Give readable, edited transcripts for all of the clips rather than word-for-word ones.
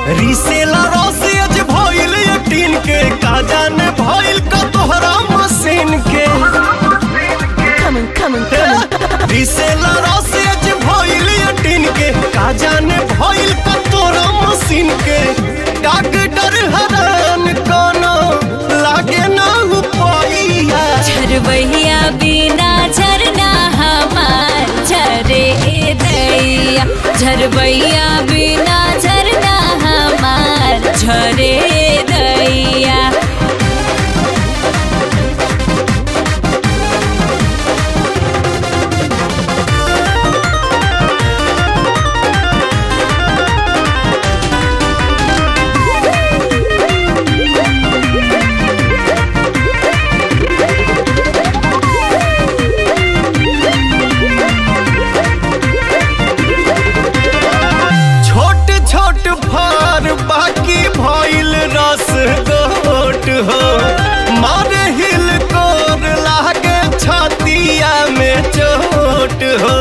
रिसेला रसियज भइल टीन के का जाने भइल का तोहरा मशीन के रिसेला रसियज भइल टीन के का जाने भइल का तोहरा मशीन के डॉक्टर हैरान कोनो लागे ना उपाइया झरबैया बिना झरना हमार झरे दैया झरबैया बिना झरना हमार झरे दैया बाकी भइल रस गोट हो मारे हिल कोर लागे छतिया में चोट हो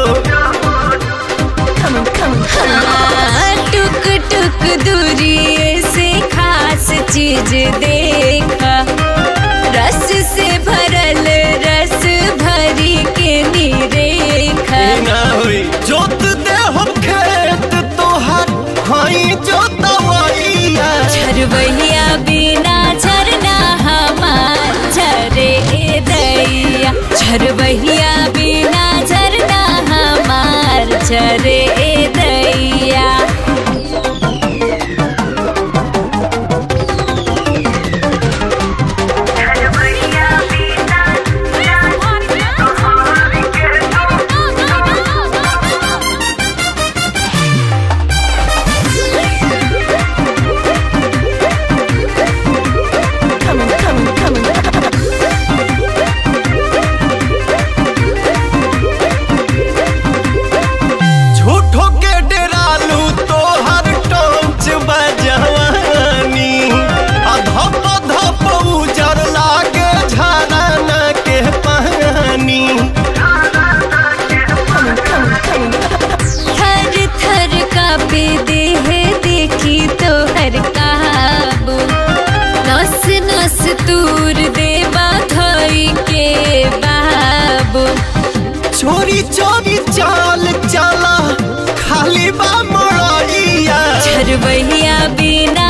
टुक टुक दूरी से खास चीज देखा रस से भरल रस भरी के निरेखा ना होई जोत दे हम खेत तोहर हई जोतवैया झरबैया बिना झरना हमार झरे दैया झरबैया बिना झरना हमार झरे दैया तूर देवा धई के बाबू चोरी चोरी चाल चला खाली बा मोड़िया झरबैया बिना